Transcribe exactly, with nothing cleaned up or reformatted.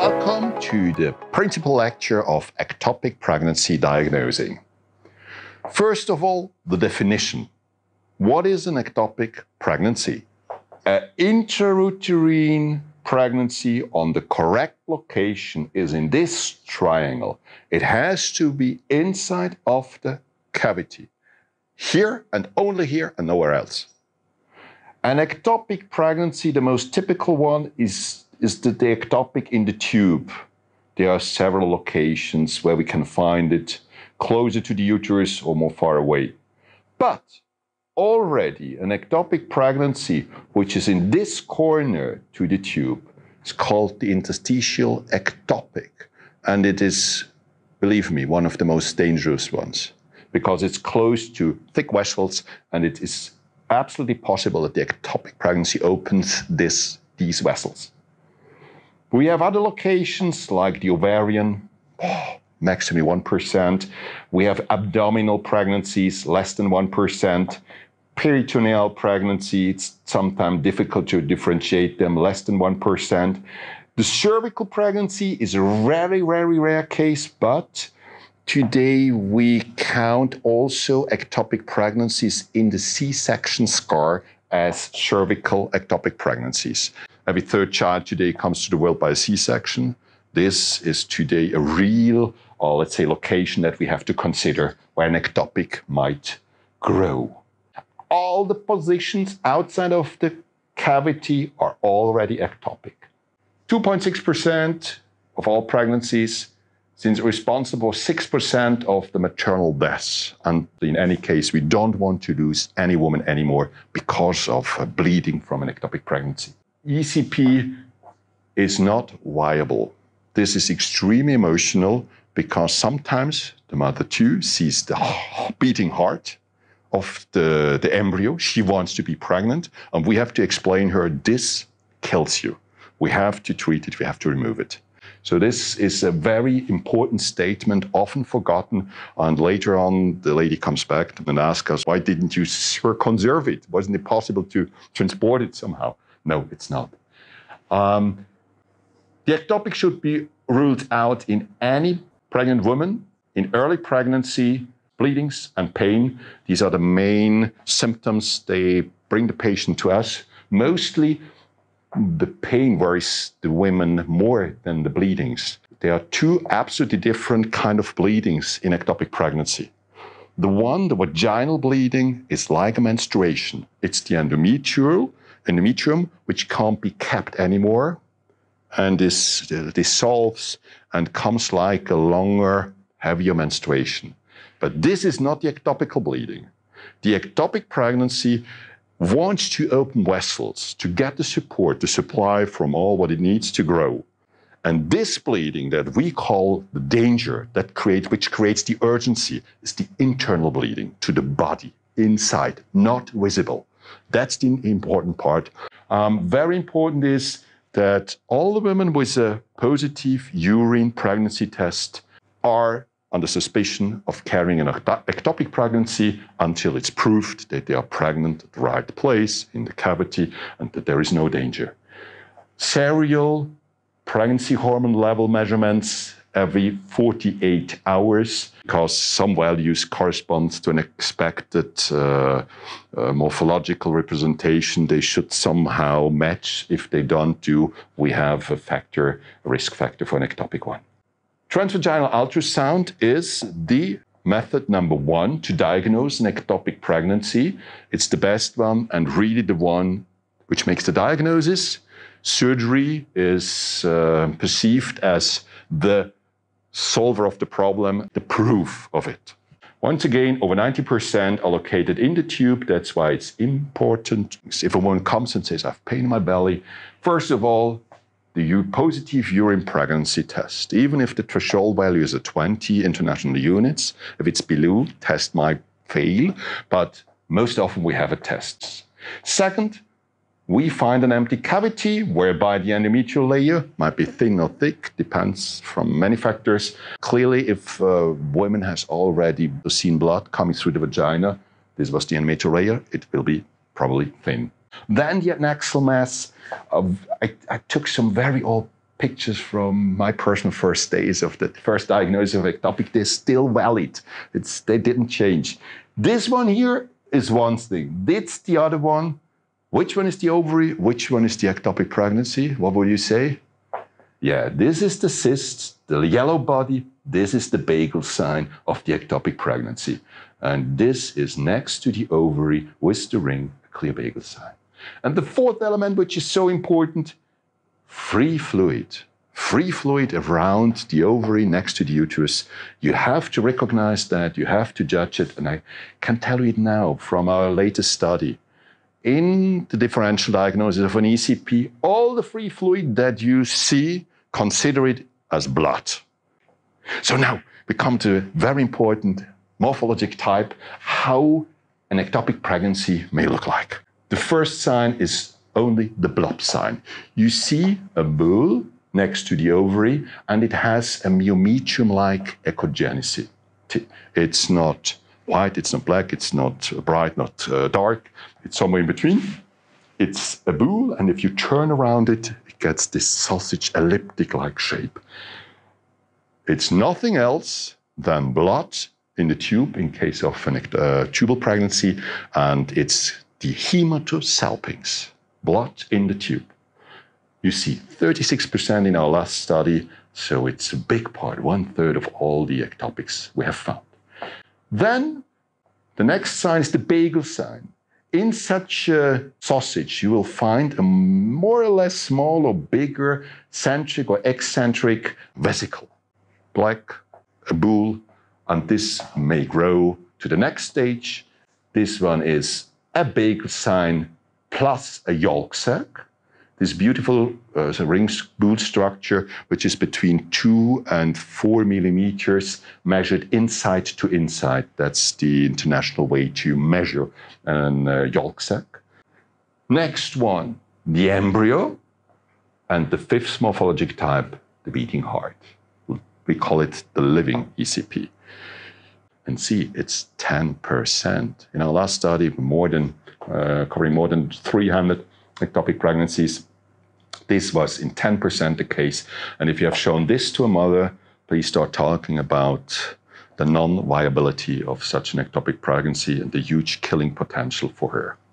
Welcome to the principal lecture of ectopic pregnancy diagnosing. First of all, the definition. What is an ectopic pregnancy? An intrauterine pregnancy on the correct location is in this triangle. It has to be inside of the cavity. Here and only here and nowhere else. An ectopic pregnancy, the most typical one, is is the, the ectopic in the tube. There are several locations where we can find it, closer to the uterus or more far away. But already an ectopic pregnancy, which is in this corner to the tube, is called the interstitial ectopic. And it is, believe me, one of the most dangerous ones, because it's close to thick vessels, and it is absolutely possible that the ectopic pregnancy opens this, these vessels. We have other locations like the ovarian, oh, maximum one percent. We have abdominal pregnancies, less than one percent. Peritoneal pregnancy, it's sometimes difficult to differentiate them, less than one percent. The cervical pregnancy is a very, very rare case, but today we count also ectopic pregnancies in the C-section scar as cervical ectopic pregnancies. Every third child today comes to the world by a C-section. This is today a real, or let's say, location that we have to consider where an ectopic might grow. All the positions outside of the cavity are already ectopic. two point six percent of all pregnancies, since responsible for six percent of the maternal deaths. And in any case, we don't want to lose any woman anymore because of bleeding from an ectopic pregnancy. E C P is not viable. This is extremely emotional because sometimes the mother too sees the beating heart of the, the embryo. She wants to be pregnant, and we have to explain her, this kills you. We have to treat it, we have to remove it. So this is a very important statement, often forgotten, and later on the lady comes back and asks us, why didn't you conserve it? Wasn't it possible to transport it somehow? No, it's not. Um, the ectopic should be ruled out in any pregnant woman, in early pregnancy, bleedings and pain. These are the main symptoms. They bring the patient to us. Mostly the pain worries the women more than the bleedings. There are two absolutely different kind of bleedings in ectopic pregnancy. The one, the vaginal bleeding, is like a menstruation. It's the endometrial, endometrium, which can't be kept anymore, and this uh, dissolves and comes like a longer, heavier menstruation. But this is not the ectopical bleeding. The ectopic pregnancy wants to open vessels to get the support, the supply from all what it needs to grow. And this bleeding that we call the danger, that create, which creates the urgency, is the internal bleeding to the body, inside, not visible. That's the important part. Um, very important is that all the women with a positive urine pregnancy test are under suspicion of carrying an ectopic pregnancy until it's proved that they are pregnant at the right place in the cavity and that there is no danger. Serial pregnancy hormone level measurements every forty-eight hours, because some values correspond to an expected uh, uh, morphological representation. They should somehow match. If they don't do, we have a factor, a risk factor for an ectopic one. Transvaginal ultrasound is the method number one to diagnose an ectopic pregnancy. It's the best one and really the one which makes the diagnosis. Surgery is uh, perceived as the solver of the problem, the proof of it. Once again, over ninety percent are located in the tube. That's why it's important. If a woman comes and says, I have pain in my belly, first of all, the positive urine pregnancy test. Even if the threshold value is at twenty international units, if it's below, test might fail, but most often we have a test. Second, we find an empty cavity whereby the endometrial layer might be thin or thick, depends from many factors. Clearly, if a woman has already seen blood coming through the vagina, this was the endometrial layer, it will be probably thin. Then the adnexal mass, of, I, I took some very old pictures from my personal first days of the first diagnosis of ectopic. They're still valid. It's, they didn't change. This one here is one thing. That's the other one. Which one is the ovary? Which one is the ectopic pregnancy? What would you say? Yeah, this is the cyst, the yellow body. This is the bagel sign of the ectopic pregnancy. And this is next to the ovary with the ring, a clear bagel sign. And the fourth element, which is so important, free fluid. Free fluid around the ovary next to the uterus. You have to recognize that, you have to judge it. And I can tell you it now from our latest study. In the differential diagnosis of an E C P, all the free fluid that you see, consider it as blood. So now we come to a very important morphologic type, how an ectopic pregnancy may look like. The first sign is only the blob sign. You see a bull next to the ovary, and it has a myometrium-like echogenicity. It's not white, it's not black, it's not bright, not uh, dark. It's somewhere in between. It's a bull, and if you turn around it, it gets this sausage elliptic-like shape. It's nothing else than blood in the tube in case of a uh, tubal pregnancy, and it's the hematosalpinx, blood in the tube. You see thirty-six percent in our last study, so it's a big part, one third of all the ectopics we have found. Then the next sign is the bagel sign. In such a sausage, you will find a more or less small or bigger centric or eccentric vesicle. Black, a bull, and this may grow to the next stage. This one is a bagel sign plus a yolk sac. This beautiful uh, ring spool structure, which is between two and four millimeters, measured inside to inside. That's the international way to measure a uh, yolk sac. Next one, the embryo, and the fifth morphologic type, the beating heart. We call it the living E C P. And see, it's ten percent. In our last study, more than uh, covering more than three hundred ectopic pregnancies, this was in ten percent the case. And if you have shown this to a mother, please start talking about the non-viability of such an ectopic pregnancy and the huge killing potential for her.